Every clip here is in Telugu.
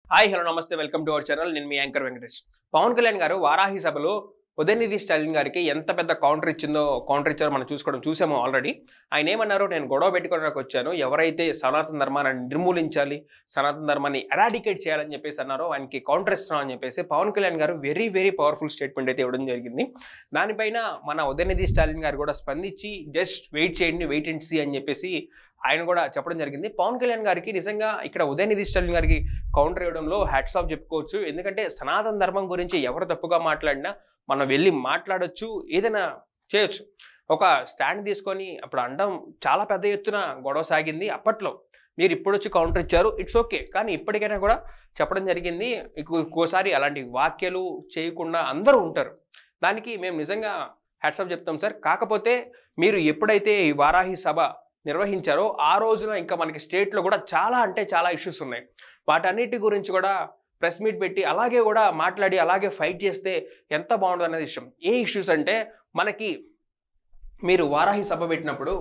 హాయ్ హలో నమస్తే వెల్కమ్ టు అవర్ ఛానల్. నేను మీ యాంకర్ వెంకటేష్. పవన్ కళ్యాణ్ గారు వారాహి సభలో ఉదయనిధి స్టాలిన్ గారికి ఎంత పెద్ద కౌంటర్ ఇచ్చారో మనం చూసాము ఆల్రెడీ. ఆయన ఏమన్నారు, నేను గొడవ పెట్టుకోవడానికి వచ్చాను, ఎవరైతే సనాతన ధర్మాన్ని నిర్మూలించాలి, సనాతన ధర్మాన్ని ఎరాడికేట్ చేయాలని చెప్పేసి అన్నారో ఆయనకి కౌంటర్ ఇస్తున్నాం అని చెప్పేసి పవన్ కళ్యాణ్ గారు వెరీ వెరీ పవర్ఫుల్ స్టేట్మెంట్ అయితే ఇవ్వడం జరిగింది. దానిపైన మన ఉదయనిధి స్టాలిన్ గారు కూడా స్పందించి జస్ట్ వెయిట్ చేయండి, వెయిట్ అండ్ సీ అని చెప్పేసి ఆయన కూడా చెప్పడం జరిగింది. పవన్ కళ్యాణ్ గారికి నిజంగా ఇక్కడ ఉదయనిధి స్టాలిన్ గారికి కౌంటర్ ఇవ్వడంలో హ్యాట్స్ ఆఫ్ చెప్పుకోవచ్చు. ఎందుకంటే సనాతన ధర్మం గురించి ఎవరు తప్పుగా మాట్లాడినా మనం వెళ్ళి మాట్లాడొచ్చు, ఏదైనా చేయొచ్చు. ఒక స్టాండ్ తీసుకొని అప్పుడు అనడం చాలా పెద్ద ఎత్తున గొడవ సాగింది అప్పట్లో. మీరు ఇప్పుడు వచ్చి కౌంటర్ ఇచ్చారు, ఇట్స్ ఓకే, కానీ ఇప్పటికైనా కూడా చెప్పడం జరిగింది. ఇంకోసారి అలాంటి వ్యాఖ్యలు చేయకుండా అందరూ ఉంటారు, దానికి మేము నిజంగా హ్యాట్స్ ఆఫ్ చెప్తాం సార్. కాకపోతే మీరు ఎప్పుడైతే ఈ వారాహి సభ నిర్వహించారో ఆ రోజున ఇంకా మనకి స్టేట్లో కూడా చాలా అంటే చాలా ఇష్యూస్ ఉన్నాయి. వాటన్నిటి గురించి కూడా ప్రెస్ మీట్ పెట్టి అలాగే కూడా మాట్లాడి అలాగే ఫైట్ చేస్తే ఎంత బాగుంటుంది అనేది ఇష్టం. ఏ ఇష్యూస్ అంటే మనకి మీరు వారాహి సభ పెట్టినప్పుడు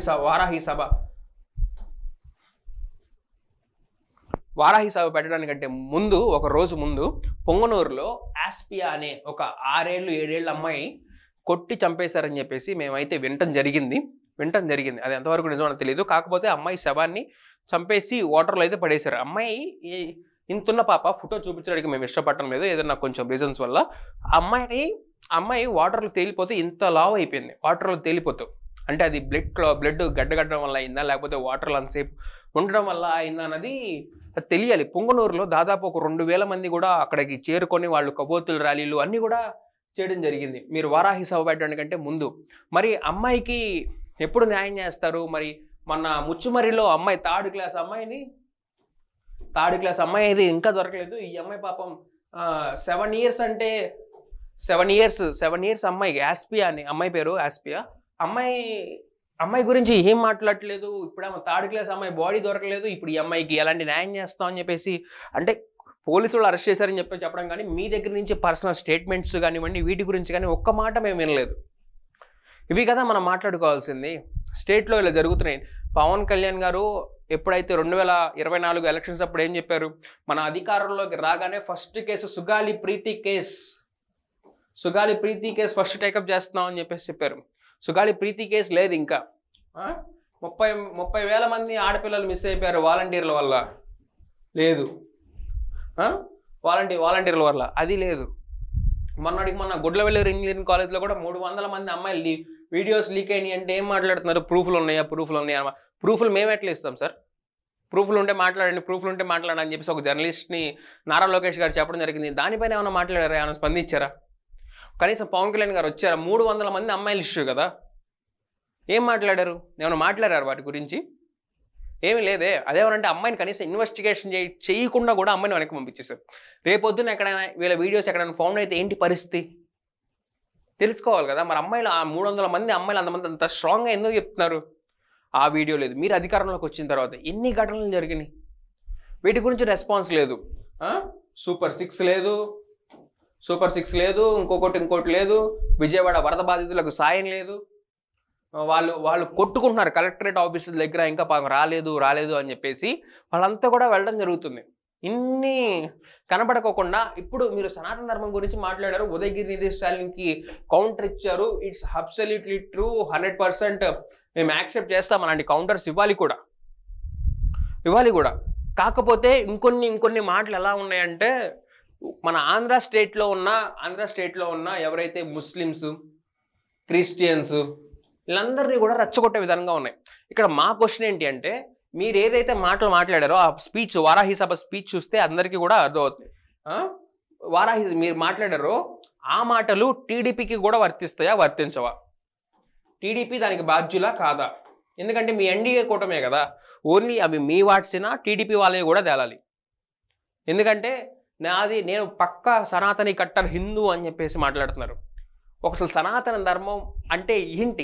వారాహి సభ పెట్టడానికంటే ముందు ఒక రోజు ముందు పొంగనూరులో ఆస్పియా అనే ఒక 6 ఏళ్ళు 7 ఏళ్ళ అమ్మాయి కొట్టి చంపేశారని చెప్పేసి మేమైతే వినటం జరిగింది. అది ఎంతవరకు నిజమో తెలియదు. కాకపోతే అమ్మాయి శవాన్ని చంపేసి వాటర్లో అయితే పడేశారు. అమ్మాయి ఇంతున్న పాప, ఫోటో చూపించడానికి మేము ఇష్టపడటం లేదు, ఏదైనా కొంచెం రీజన్స్ వల్ల. అమ్మాయి వాటర్లో తేలిపోతే ఇంత లావ్ అయిపోయింది. వాటర్లో తేలిపోతూ అంటే అది బ్లడ్ గడ్డగట్టడం వల్ల అయిందా, లేకపోతే వాటర్లో అంతసేపు ఉండడం వల్ల అయిందా అన్నది తెలియాలి. పొంగనూరులో దాదాపు ఒక 2000 మంది కూడా అక్కడికి చేరుకొని వాళ్ళు కబోతుల ర్యాలీలు అన్నీ కూడా చేయడం జరిగింది మీరు వారాహి సభ పెట్టడానికంటే ముందు. మరి అమ్మాయికి ఎప్పుడు న్యాయం చేస్తారు? మరి మన ముచ్చుమరిలో అమ్మాయి థర్డ్ క్లాస్ అమ్మాయి ఇది ఇంకా దొరకలేదు. ఈ అమ్మాయి పాపం 7 ఇయర్స్ అంటే 7 ఇయర్స్ అమ్మాయి, ఆస్పియా అని అమ్మాయి పేరు, ఆస్పియా అమ్మాయి గురించి ఏం మాట్లాడట్లేదు. ఇప్పుడు ఆమె థర్డ్ క్లాస్ అమ్మాయి, బాడీ దొరకలేదు. ఇప్పుడు ఈ అమ్మాయికి ఎలాంటి న్యాయం చేస్తాం అని చెప్పేసి అంటే పోలీసులు అరెస్ట్ చేశారని చెప్పడం కానీ మీ దగ్గర నుంచి పర్సనల్ స్టేట్మెంట్స్ కానివ్వండి, వీటి గురించి కానీ ఒక్క మాట మేము వినలేదు. ఇవి కదా మనం మాట్లాడుకోవాల్సింది. స్టేట్లో ఇలా జరుగుతున్నాయి. పవన్ కళ్యాణ్ గారు ఎప్పుడైతే 2024 ఎలక్షన్స్ అప్పుడు ఏం చెప్పారు, మన అధికారంలోకి రాగానే first case Sugali Preethi case first take up చేస్తున్నాం అని చెప్పేసి చెప్పారు. సుగాలి ప్రీతి కేసు లేదు. ఇంకా 30,000 మంది ఆడపిల్లలు మిస్ అయిపోయారు వాలంటీర్ల వల్ల, లేదు. వాలంటీర్ల వల్ల అది లేదు. మొన్న గుడ్లవెల్లి ఇంజనీరింగ్ కాలేజ్లో కూడా 300 మంది అమ్మాయిలు వీడియోస్ లీక్ అయినాయి అంటే ఏం మాట్లాడుతున్నారు? ప్రూఫ్లు ఉన్నాయా? ప్రూఫ్లు మేము ఎట్లా ఇస్తాం సార్? ప్రూఫ్లు ఉంటే మాట్లాడండి అని చెప్పేసి ఒక జర్నలిస్ట్ని నారా లోకేష్ గారు చెప్పడం జరిగింది. దానిపైన ఏమైనా మాట్లాడారా? ఏమైనా స్పందించారా? కనీసం పవన్ కళ్యాణ్ గారు వచ్చారా? 300 మంది అమ్మాయిలు ఇష్యూ కదా, ఏం మాట్లాడారు? ఏమైనా మాట్లాడారు వాటి గురించి? ఏమీ లేదే. అదేమనంటే అమ్మాయిని కనీసం ఇన్వెస్టిగేషన్ చేయకుండా కూడా అమ్మాయిని వెనక్కి పంపించేశారు. రేపొద్దున ఎక్కడైనా వీళ్ళ వీడియోస్ ఎక్కడైనా ఫౌండ్ అయితే ఏంటి పరిస్థితి తెలుసుకోవాలి కదా. మరి అమ్మాయిలు 300 మంది అమ్మాయిలు అంత స్ట్రాంగ్గా ఎందుకు చెప్తున్నారు? ఆ వీడియో లేదు. మీరు అధికారంలోకి వచ్చిన తర్వాత ఎన్ని ఘటనలు జరిగినాయి, వీటి గురించి రెస్పాన్స్ లేదు. సూపర్ సిక్స్ లేదు, ఇంకోటి లేదు. విజయవాడ వరద బాధితులకు సాయం లేదు. వాళ్ళు కొట్టుకుంటున్నారు కలెక్టరేట్ ఆఫీసుల దగ్గర, ఇంకా రాలేదు అని చెప్పేసి వాళ్ళంతా కూడా వెళ్ళడం జరుగుతుంది. ఇన్ని కనబడకోకుండా ఇప్పుడు మీరు సనాతన ధర్మం గురించి మాట్లాడారు, ఉదయగిరి స్టాలిన్కి కౌంటర్ ఇచ్చారు. ఇట్స్ అబ్సల్యూట్లీ ట్రూ, 100% మేము యాక్సెప్ట్ చేస్తాం. అలాంటి కౌంటర్స్ ఇవ్వాలి కూడా. కాకపోతే ఇంకొన్ని మాటలు ఎలా ఉన్నాయంటే, మన ఆంధ్ర స్టేట్లో ఉన్న ఎవరైతే ముస్లిమ్స్, క్రిస్టియన్స్ వీళ్ళందరినీ కూడా రెచ్చగొట్టే విధంగా ఉన్నాయి. ఇక్కడ మా క్వశ్చన్ ఏంటి అంటే, మీరు ఏదైతే మాటలు మాట్లాడారో ఆ స్పీచ్, వారాహి సభ స్పీచ్ చూస్తే అందరికీ కూడా అర్థమవుతుంది. మీరు మాట్లాడారో ఆ మాటలు టీడీపీకి కూడా వర్తించవా? టీడీపీ దానికి బాధ్యులా కాదా? ఎందుకంటే మీ ఎన్డీఏ కూటమే కదా, ఓన్లీ అవి మీ వాట్సినా టీడీపీ వాళ్ళే కూడా తేలాలి. ఎందుకంటే నేను పక్కా సనాతని కట్టర్ హిందూ అని చెప్పేసి మాట్లాడుతున్నారు. ఒకసారి సనాతన ధర్మం అంటే ఏంటి?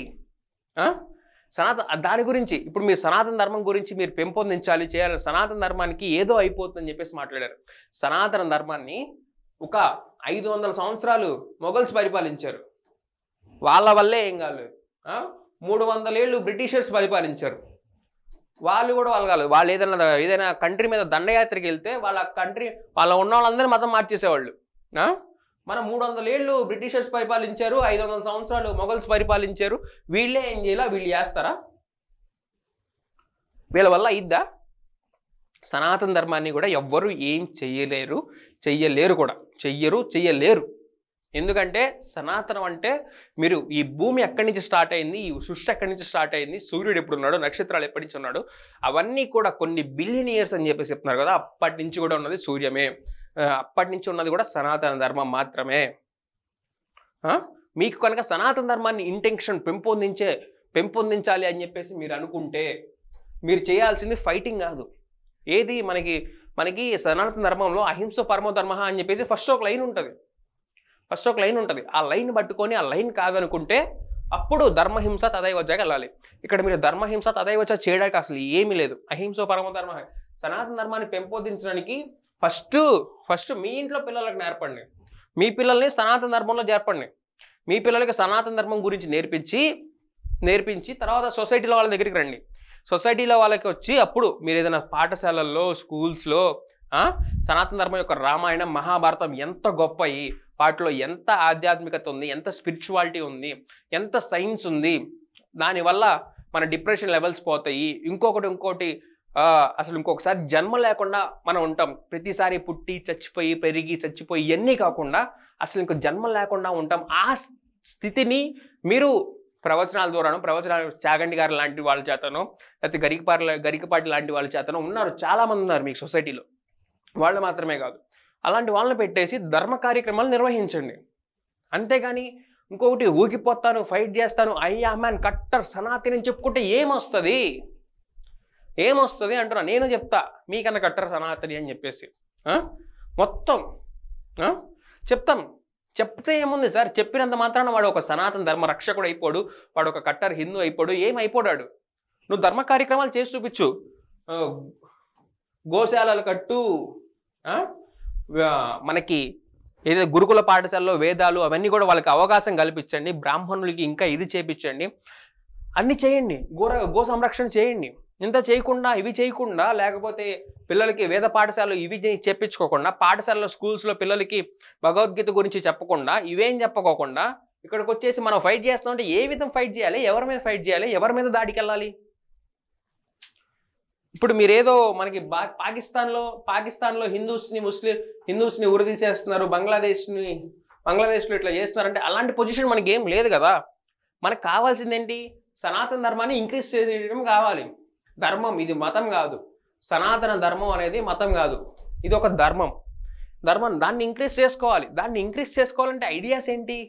దాని గురించి ఇప్పుడు మీరు సనాతన ధర్మం గురించి మీరు పెంపొందించాలి, చేయాలి. సనాతన ధర్మానికి ఏదో అయిపోతుందని చెప్పేసి మాట్లాడారు. సనాతన ధర్మాన్ని ఒక 500 సంవత్సరాలు మొఘల్స్ పరిపాలించారు, వాళ్ళ వల్లే ఏం కాలేదు. 300 ఏళ్ళు బ్రిటిషర్స్ పరిపాలించారు, వాళ్ళు కూడా వాళ్ళు ఏదైనా కంట్రీ మీద దండయాత్రకి వెళ్తే వాళ్ళ ఉన్న వాళ్ళందరూ మతం మార్చేసేవాళ్ళు. మనం 300 ఏళ్ళు బ్రిటిషర్స్ పరిపాలించారు, 500 సంవత్సరాలు మొఘల్స్ పరిపాలించారు, వీళ్ళే ఏం చేయాలా, వీళ్ళు చేస్తారా? వీళ్ళ వల్ల ఇద్దా? సనాతన ధర్మాన్ని కూడా ఎవ్వరు ఏం చెయ్యలేరు కూడా, చెయ్యలేరు. ఎందుకంటే సనాతనం అంటే మీరు ఈ భూమి ఎక్కడి నుంచి స్టార్ట్ అయింది, ఈ సృష్టి ఎక్కడి నుంచి స్టార్ట్ అయింది, సూర్యుడు ఎప్పుడు ఉన్నాడు, నక్షత్రాలు ఎప్పటి నుంచి ఉన్నాడు, అవన్నీ కూడా కొన్ని బిలియన్ ఇయర్స్ అని చెప్పేసి చెప్తున్నారు కదా. అప్పటి నుంచి కూడా ఉన్నది సూర్యమే, అప్పటి నుంచి ఉన్నది కూడా సనాతన ధర్మం మాత్రమే. మీకు కనుక సనాతన ధర్మాన్ని ఇంటెన్షన్ పెంపొందించాలి అని చెప్పేసి మీరు అనుకుంటే మీరు చేయాల్సింది ఫైటింగ్ కాదు. ఏది మనకి సనాతన ధర్మంలో అహింస పరమో ధర్మ అని చెప్పేసి ఫస్ట్ ఒక లైన్ ఉంటుంది. ఆ లైన్ పట్టుకొని ఆ లైన్ కాదనుకుంటే అప్పుడు ధర్మహింస తదైవచకి వెళ్ళాలి. ఇక్కడ మీరు ధర్మహింస తదైవచ చేయడానికి అసలు ఏమీ లేదు. అహింస పరమో ధర్మ. సనాతన ధర్మాన్ని పెంపొందించడానికి ఫస్ట్ మీ ఇంట్లో పిల్లలకు నేర్పండి, మీ పిల్లల్ని సనాతన ధర్మంలో చేర్పండి. మీ పిల్లలకి సనాతన ధర్మం గురించి నేర్పించి తర్వాత సొసైటీలో వాళ్ళ దగ్గరికి రండి. సొసైటీలో వాళ్ళకి వచ్చి అప్పుడు మీరు ఏదైనా పాఠశాలల్లో, స్కూల్స్లో సనాతన ధర్మం యొక్క రామాయణం, మహాభారతం ఎంత గొప్పయి, వాటిలో ఎంత ఆధ్యాత్మికత ఉంది, ఎంత స్పిరిచువాలిటీ ఉంది, ఎంత సైన్స్ ఉంది, దానివల్ల మన డిప్రెషన్ లెవెల్స్ పోతాయి. ఇంకోటి అసలు ఇంకొకసారి జన్మ లేకుండా మనం ఉంటాం. ప్రతిసారి పుట్టి చచ్చిపోయి పెరిగి చచ్చిపోయి ఇవన్నీ కాకుండా అసలు ఇంకో జన్మ లేకుండా ఉంటాం. ఆ స్థితిని మీరు ప్రవచనాల ద్వారాను, చాగంటి గారు లాంటి వాళ్ళ చేతనో, లేకపోతే గరికపాటి లాంటి వాళ్ళ చేతనో ఉన్నారు, చాలామంది ఉన్నారు మీకు సొసైటీలో. వాళ్ళు మాత్రమే కాదు, అలాంటి వాళ్ళని పెట్టేసి ధర్మ కార్యక్రమాలు నిర్వహించండి. అంతేగాని ఇంకొకటి ఊగిపోతాను, ఫైట్ చేస్తాను, అయ్యా మ్యాన్ కట్టర్ సనాతని అని చెప్పుకుంటే ఏమొస్తుంది అంటున్నా. నేను చెప్తా మీకన్నా కట్టర్ సనాతని అని చెప్పేసి మొత్తం చెప్తే ఏముంది సార్? చెప్పినంత మాత్రాన వాడు ఒక సనాతన ధర్మ రక్షకుడు అయిపోడు, వాడు ఒక కట్టర్ హిందూ అయిపోడు, ఏమైపోడాడు. నువ్వు ధర్మ కార్యక్రమాలు చేసి చూపించు. గోశాలలు కట్టు, మనకి ఏదో గురుకుల పాఠశాలలో వేదాలు అవన్నీ కూడా వాళ్ళకి అవకాశం కల్పించండి. బ్రాహ్మణులకి ఇంకా ఇది చేపించండి, అన్నీ చేయండి. గో సంరక్షణ చేయండి. ఇంత చేయకుండా, ఇవి చేయకుండా, లేకపోతే పిల్లలకి వేద పాఠశాలలు ఇవి చెప్పించుకోకుండా, పాఠశాలలో స్కూల్స్లో పిల్లలకి భగవద్గీత గురించి చెప్పకుండా, ఇవేం చెప్పుకోకుండా ఇక్కడికి వచ్చేసి మనం ఫైట్ చేస్తాం అంటే ఏ విధంగా ఫైట్ చేయాలి, ఎవరి మీద ఫైట్ చేయాలి, ఎవరి మీద దాడికి వెళ్ళాలి? ఇప్పుడు మీరేదో మనకి పాకిస్తాన్లో హిందూస్ని ఉరిదీసేస్తున్నారు, బంగ్లాదేశ్లో ఇట్లా చేస్తున్నారంటే అలాంటి పొజిషన్ మనకి ఏం లేదు కదా. మనకు కావాల్సిందేంటి? సనాతన ధర్మాన్ని ఇంక్రీజ్ చేయడం కావాలి. ధర్మం ఇది మతం కాదు. సనాతన ధర్మం అనేది మతం కాదు, ఇది ఒక ధర్మం. దాన్ని ఇంక్రీజ్ చేసుకోవాలంటే ఐడియాస్ ఏంటి?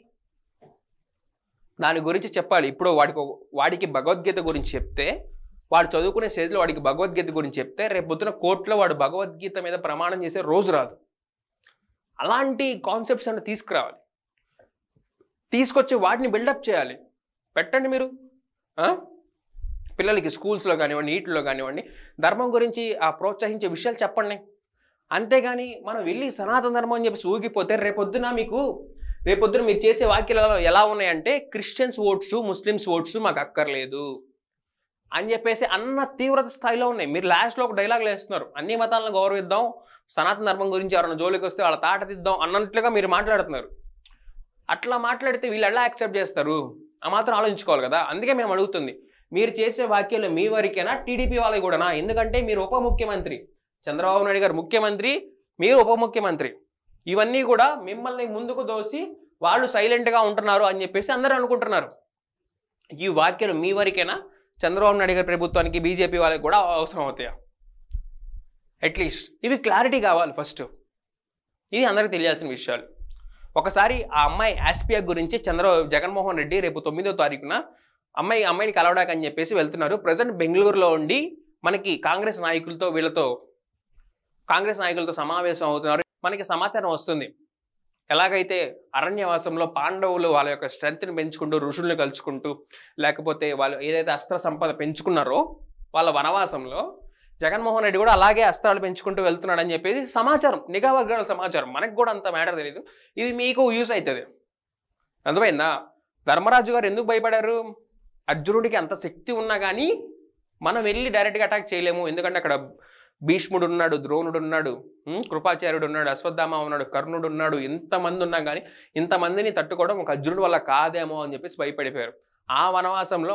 దాని గురించి చెప్పాలి. ఇప్పుడు వాడికి భగవద్గీత గురించి చెప్తే, వాడు చదువుకునే స్టేజ్లో వాడికి భగవద్గీత గురించి చెప్తే, రేపు పొద్దున కోర్టులో వాడు భగవద్గీత మీద ప్రమాణం చేసే రోజు రాదు. అలాంటి కాన్సెప్ట్స్ అన్ని తీసుకురావాలి, తీసుకొచ్చి వాటిని బిల్డప్ చేయాలి. పెట్టండి మీరు పిల్లలకి స్కూల్స్లో కానివ్వండి, వీటిలో కానివ్వండి, ధర్మం గురించి ప్రోత్సహించే విషయాలు చెప్పండి. అంతేగాని మనం వెళ్ళి సనాతన ధర్మం అని చెప్పేసి ఊగిపోతే రేపొద్దున మీరు చేసే వాక్యాలలో ఎలా ఉన్నాయంటే, క్రిస్టియన్స్ ఓట్స్, ముస్లిమ్స్ ఓట్స్ మాకు అక్కర్లేదు అని చెప్పేసి అన్న తీవ్రత స్థాయిలో ఉన్నాయి. మీరు లాస్ట్లో ఒక డైలాగులు వేస్తున్నారు, అన్ని మతాలను గౌరవిద్దాం, సనాతన ధర్మం గురించి ఎవరైనా జోలికి వస్తే వాళ్ళ తాట తిద్దాం అన్నట్లుగా మీరు మాట్లాడుతున్నారు. అట్లా మాట్లాడితే వీళ్ళు ఎలా యాక్సెప్ట్ చేస్తారు? ఆ మాత్రం ఆలోచించుకోవాలి కదా. అందుకే మేము అడుగుతుంది, మీరు చేసే వాక్యాలు మీ వరకేనా, టీడీపీ వాళ్ళకి కూడానా? ఎందుకంటే మీరు ఉప ముఖ్యమంత్రి, చంద్రబాబు నాయుడు గారు ముఖ్యమంత్రి, మీరు ఉప ముఖ్యమంత్రి. ఇవన్నీ కూడా మిమ్మల్ని ముందుకు దోసి వాళ్ళు సైలెంట్గా ఉంటున్నారు అని చెప్పేసి అందరూ అనుకుంటున్నారు. ఈ వాక్యాలు మీ వరకేనా, చంద్రబాబు నాయుడు గారి ప్రభుత్వానికి, బీజేపీ వాళ్ళకి కూడా అవసరం అవుతాయా? అట్లీస్ట్ ఇవి క్లారిటీ కావాలి ఫస్ట్. ఇది అందరికీ తెలియాల్సిన విషయాలు. ఒకసారి ఆ అమ్మాయి ఆస్పియా గురించి జగన్మోహన్ రెడ్డి రేపు 9వ తారీఖున అమ్మాయిని కలవడానికి అని చెప్పేసి వెళ్తున్నారు. ప్రజెంట్ బెంగళూరులో ఉండి మనకి కాంగ్రెస్ నాయకులతో సమావేశం అవుతున్నారు. మనకి సమాచారం వస్తుంది, ఎలాగైతే అరణ్యవాసంలో పాండవులు వాళ్ళ యొక్క స్ట్రెంత్ని పెంచుకుంటూ, ఋషుల్ని కలుసుకుంటూ, లేకపోతే వాళ్ళు ఏదైతే అస్త్ర సంపద పెంచుకున్నారో వాళ్ళ వనవాసంలో, జగన్మోహన్ రెడ్డి కూడా అలాగే అస్త్రాలు పెంచుకుంటూ వెళ్తున్నాడని చెప్పేసి సమాచారం, నిఘా వర్గాల సమాచారం. మనకు కూడా అంత మ్యాటర్ తెలియదు, ఇది మీకు యూజ్ అవుతుంది. అర్థమైందా? ధర్మరాజు గారు ఎందుకు భయపడారు? అర్జునుడికి అంత శక్తి ఉన్నా కానీ మనం వెళ్ళి డైరెక్ట్గా అటాక్ చేయలేము, ఎందుకంటే అక్కడ భీష్ముడు ఉన్నాడు, ద్రోణుడు ఉన్నాడు, కృపాచార్యుడు ఉన్నాడు, అశ్వత్థామ ఉన్నాడు, కర్ణుడు ఉన్నాడు, ఇంతమంది ఉన్నా కానీ ఇంతమందిని తట్టుకోవడం ఒక అర్జునుడు వల్ల కాదేమో అని చెప్పేసి భయపడిపోయారు. ఆ వనవాసంలో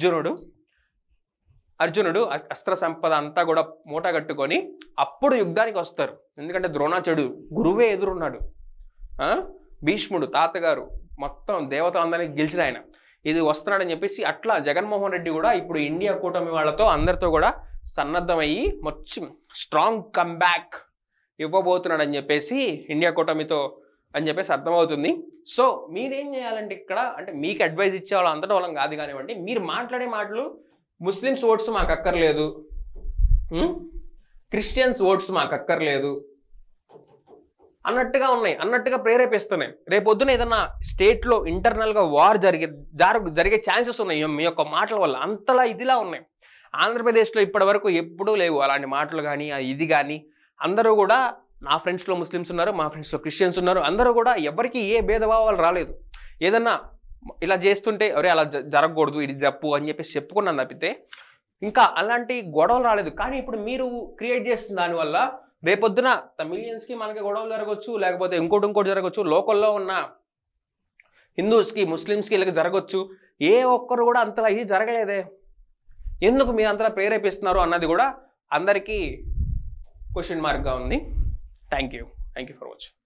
అర్జునుడు అస్త్ర సంపద అంతా కూడా మూట కట్టుకొని అప్పుడు యుద్ధానికి వస్తారు. ఎందుకంటే ద్రోణాచార్యుడు గురువే ఎదురున్నాడు, భీష్ముడు తాతగారు మొత్తం దేవతలందరినీ గెలిచిన ఆయన ఇది వస్తున్నాడని చెప్పేసి అట్లా జగన్మోహన్ రెడ్డి కూడా ఇప్పుడు ఇండియా కూటమి వాళ్ళతో అందరితో కూడా సన్నద్ధమయ్యి మొత్తం స్ట్రాంగ్ కంబ్యాక్ ఇవ్వబోతున్నాడని చెప్పేసి ఇండియా కూటమితో అని చెప్పేసి అర్థమవుతుంది. సో మీరేం చేయాలంటే ఇక్కడ అంటే మీకు అడ్వైజ్ ఇచ్చే వాళ్ళు అంతటా వాళ్ళం కాదు కానివ్వండి, మీరు మాట్లాడే మాటలు ముస్లిమ్స్ ఓట్స్ మాకు అక్కర్లేదు, క్రిస్టియన్స్ ఓట్స్ మాకు అక్కర్లేదు అన్నట్టుగా ఉన్నాయి, అన్నట్టుగా ప్రేరేపిస్తున్నాయి. రేపొద్దున ఏదన్నా స్టేట్లో ఇంటర్నల్గా వార్ జరిగే ఛాన్సెస్ ఉన్నాయి మీ యొక్క మాటల వల్ల, అంతలా ఇదిలా ఉన్నాయి. ఆంధ్రప్రదేశ్లో ఇప్పటి వరకు ఎప్పుడూ లేవు అలాంటి మాటలు కానీ ఇది కానీ. అందరూ కూడా నా ఫ్రెండ్స్లో ముస్లిమ్స్ ఉన్నారు, మా ఫ్రెండ్స్లో క్రిస్టియన్స్ ఉన్నారు, అందరూ కూడా ఎవరికి ఏ భేదభావాలు రాలేదు. ఏదన్నా ఇలా చేస్తుంటే అరే అలా జరగకూడదు, ఇది తప్పు అని చెప్పేసి చెప్పుకున్నాను తప్పితే ఇంకా అలాంటి గొడవలు రాలేదు. కానీ ఇప్పుడు మీరు క్రియేట్ చేస్తున్న దానివల్ల రేపొద్దున మిలియన్స్కి మనకి గొడవలు జరగవచ్చు, లేకపోతే ఇంకోటి జరగవచ్చు, లోకల్లో ఉన్న హిందూస్కి ముస్లిమ్స్కి వీళ్ళకి జరగవచ్చు. ఏ ఒక్కరు కూడా అంతలా ఇది జరగలేదే, ఎందుకు మీరు అంతలా ప్రేరేపిస్తున్నారు అన్నది కూడా అందరికీ క్వశ్చన్ మార్క్గా ఉంది. Thank you for watching.